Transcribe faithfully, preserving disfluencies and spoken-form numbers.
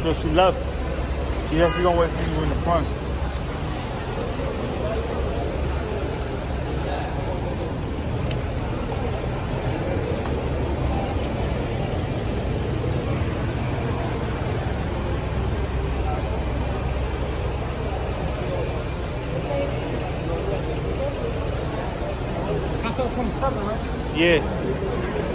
No, she left. She said she gonna wait for you in the front. Castle twenty-seven, right? Yeah.